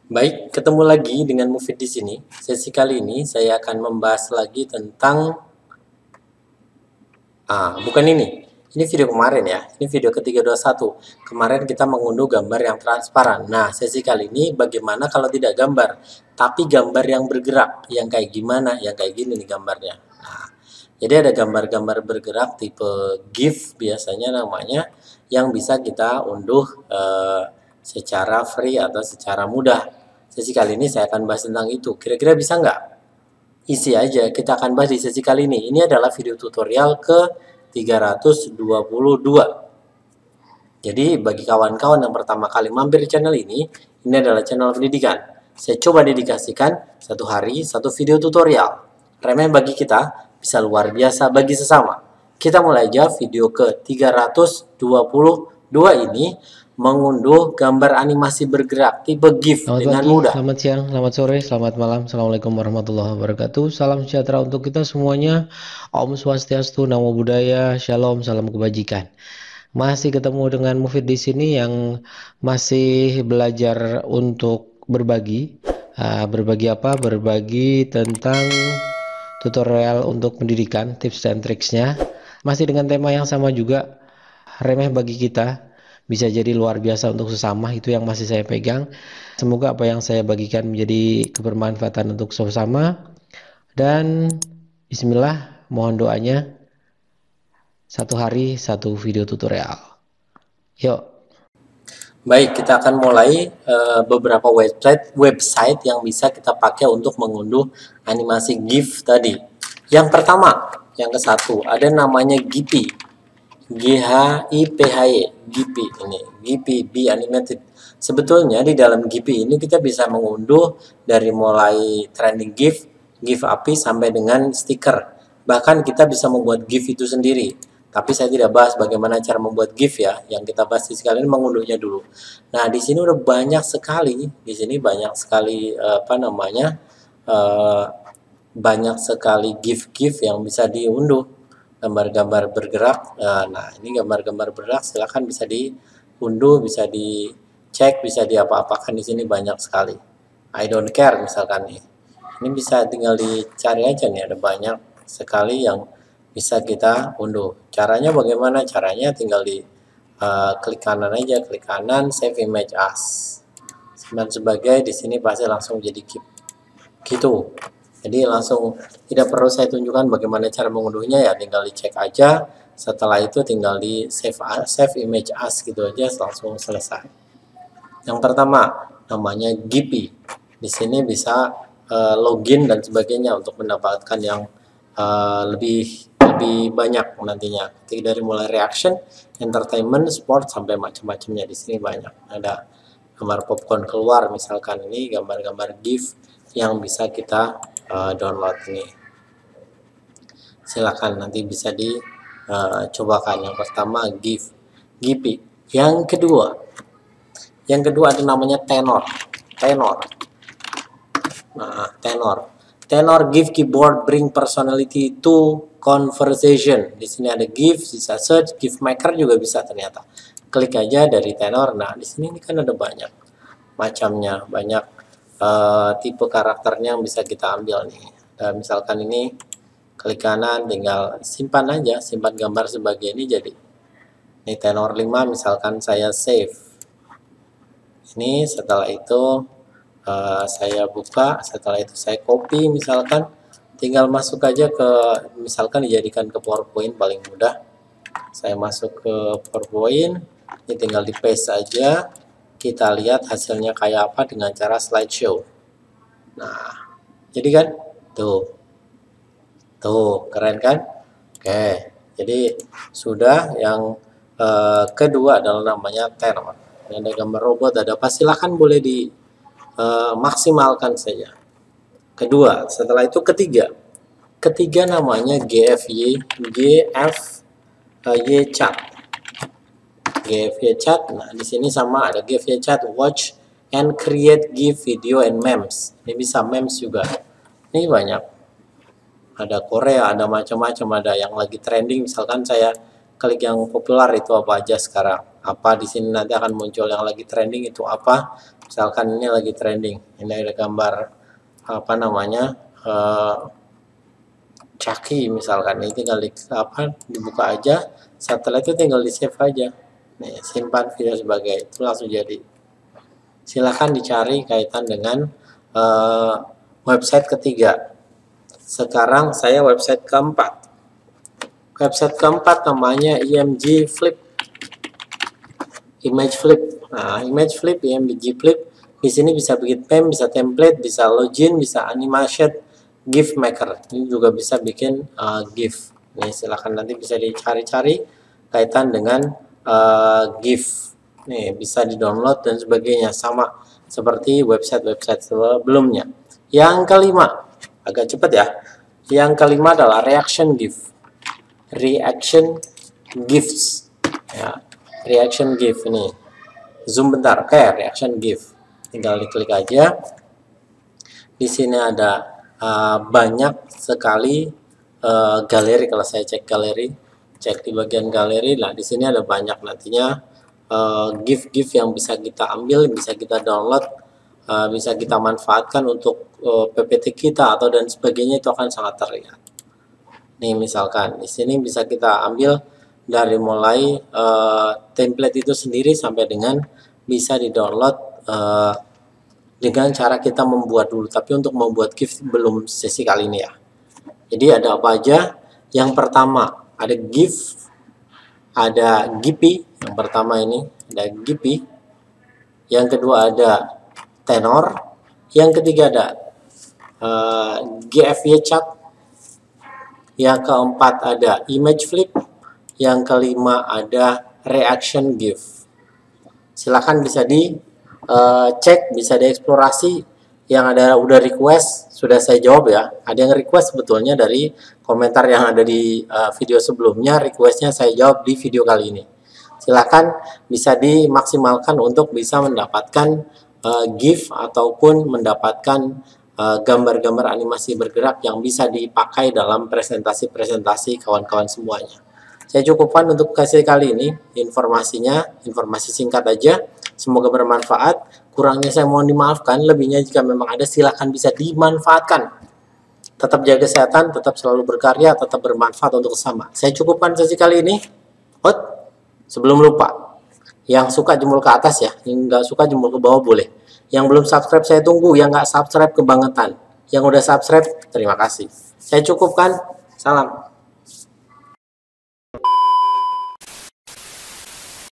Baik, ketemu lagi dengan Mufid di sini. Sesi kali ini saya akan membahas lagi tentang bukan ini. Ini video kemarin ya. Ini video ke-321. Kemarin kita mengunduh gambar yang transparan. Nah, sesi kali ini bagaimana kalau tidak gambar, tapi gambar yang bergerak. Yang kayak gimana? Yang kayak gini nih gambarnya. Nah, jadi ada gambar-gambar bergerak tipe GIF biasanya namanya yang bisa kita unduh secara free atau secara mudah. Sesi kali ini saya akan bahas tentang itu. Kira-kira bisa nggak? Isi aja, kita akan bahas di sesi kali ini. Ini adalah video tutorial ke-322. Jadi bagi kawan-kawan yang pertama kali mampir di channel ini adalah channel pendidikan. Saya coba dedikasikan satu hari satu video tutorial. Remeh bagi kita, bisa luar biasa bagi sesama. Kita mulai aja video ke-322 ini mengunduh gambar animasi bergerak tipe GIF dengan mudah. Selamat siang, selamat sore, selamat malam. Assalamualaikum warahmatullahi wabarakatuh. Salam sejahtera untuk kita semuanya. Om Swastiastu, Namo Buddhaya, Shalom, salam kebajikan. Masih ketemu dengan Mufid di sini yang masih belajar untuk berbagi. Berbagi apa? Berbagi tentang tutorial untuk pendidikan, tips dan triksnya. Masih dengan tema yang sama juga, remeh bagi kita, bisa jadi luar biasa untuk sesama. Itu yang masih saya pegang. Semoga apa yang saya bagikan menjadi kebermanfaatan untuk sesama. Dan bismillah, mohon doanya, satu hari satu video tutorial. Yuk. Baik, kita akan mulai beberapa website yang bisa kita pakai untuk mengunduh animasi GIF tadi. Yang pertama, yang ke satu, ada namanya Gipi. GHIPHY, Gipi ini, Gipi Be Animated. Sebetulnya di dalam Gipi ini kita bisa mengunduh dari mulai trending GIF, GIF API sampai dengan stiker. Bahkan kita bisa membuat GIF itu sendiri. Tapi saya tidak bahas bagaimana cara membuat GIF ya. Yang kita bahas di sekalian mengunduhnya dulu. Nah, di sini udah banyak sekali. Di sini banyak sekali banyak sekali GIF-GIF yang bisa diunduh. Gambar-gambar bergerak. Nah, ini gambar-gambar bergerak. Silakan bisa diunduh, bisa dicek, bisa diapa-apakan di sini banyak sekali. I don't care misalkan nih. Ini bisa tinggal dicari aja nih, ada banyak sekali yang bisa kita unduh. Caranya bagaimana? Caranya tinggal di klik kanan aja, klik kanan, save image as. Dan sebagai di sini pasti langsung jadi gitu. Jadi langsung tidak perlu saya tunjukkan bagaimana cara mengunduhnya ya, tinggal dicek aja. Setelah itu tinggal di save image as gitu aja, langsung selesai. Yang pertama namanya Gipi. Di sini bisa login dan sebagainya untuk mendapatkan yang lebih banyak nantinya. Jadi dari mulai reaction, entertainment, sport sampai macam-macamnya di sini banyak. Ada gambar popcorn keluar misalkan, ini gambar-gambar GIF yang bisa kita download ini. Silakan nanti bisa dicobakan. Yang pertama GIF, Gipi. Yang kedua ada namanya Tenor. Nah, Tenor GIF keyboard bring personality to conversation. Di sini ada GIF, bisa search, GIF maker juga bisa ternyata. Klik aja dari Tenor. Nah, di sini kan ada banyak macamnya, banyak tipe karakternya yang bisa kita ambil nih. Dan misalkan ini klik kanan, tinggal simpan aja, simpan gambar sebagai ini jadi. Ini Tenor 5 misalkan saya save. Ini setelah itu saya buka, setelah itu saya copy misalkan, tinggal masuk aja ke, misalkan dijadikan ke PowerPoint paling mudah. Saya masuk ke PowerPoint, ini tinggal di paste aja, kita lihat hasilnya kayak apa dengan cara slideshow. Nah, jadi kan tuh keren kan? Oke, jadi sudah. Yang kedua adalah namanya Tenor. Ini ada gambar robot, ada apa, silahkan boleh di maksimalkan saja. Kedua, setelah itu ketiga namanya GFY chat. GFY chat. Nah, di sini sama ada GFY chat, watch and create GIF video and memes. Ini bisa memes juga. Ini banyak. Ada Korea, ada macam-macam, ada yang lagi trending. Misalkan saya klik yang populer itu apa aja sekarang. apa di sini nanti akan muncul yang lagi trending itu apa. Misalkan ini lagi trending, ini ada gambar apa namanya Chucky misalkan, ini tinggal dibuka aja, setelah itu tinggal di save aja, nih simpan video sebagai, itu langsung jadi. Silahkan dicari kaitan dengan website ketiga. Sekarang saya website keempat. Website keempat namanya IMG Flip, Image Flip. Nah, Image Flip, IMG Flip, di sini bisa bikin theme, bisa template, bisa login, bisa animation, GIF maker. Ini juga bisa bikin GIF. Nih silahkan nanti bisa dicari-cari kaitan dengan GIF. Nih bisa di-download dan sebagainya, sama seperti website-website sebelumnya. Yang kelima, agak cepat ya. Yang kelima adalah reaction GIF. Reaction GIFs. Ya, reaction GIF ini. Zoom bentar. Oke, reaction GIF. Tinggal diklik aja. Di sini ada banyak sekali galeri. Kalau saya cek galeri, cek di bagian galeri, nah di sini ada banyak nantinya GIF-GIF yang bisa kita ambil, bisa kita download, bisa kita manfaatkan untuk PPT kita atau dan sebagainya, itu akan sangat terlihat. Nih misalkan di sini bisa kita ambil dari mulai template itu sendiri sampai dengan bisa di-download dengan cara kita membuat dulu, tapi untuk membuat GIF belum sesi kali ini ya. Jadi ada apa aja? Yang pertama ada GIF, ada GIPy. Yang pertama ini ada GIPy. Yang kedua ada tenor. Yang ketiga ada GFY chat. Yang keempat ada image flip. Yang kelima ada reaction GIF. Silahkan bisa di cek, bisa dieksplorasi. Yang ada udah request sudah saya jawab ya. Ada yang request sebetulnya dari komentar yang ada di video sebelumnya, requestnya saya jawab di video kali ini. Silahkan bisa dimaksimalkan untuk bisa mendapatkan GIF ataupun mendapatkan gambar-gambar animasi bergerak yang bisa dipakai dalam presentasi-presentasi kawan-kawan semuanya. Saya cukupkan untuk kasih kali ini informasinya, informasi singkat aja. Semoga bermanfaat. Kurangnya saya mohon dimaafkan, lebihnya jika memang ada silahkan bisa dimanfaatkan. Tetap jaga kesehatan, tetap selalu berkarya, tetap bermanfaat untuk sesama. Saya cukupkan sesi kali ini. Sebelum lupa, yang suka jempol ke atas ya, yang nggak suka jempol ke bawah boleh. Yang belum subscribe saya tunggu, yang nggak subscribe kebangetan. Yang udah subscribe, terima kasih. Saya cukupkan, salam.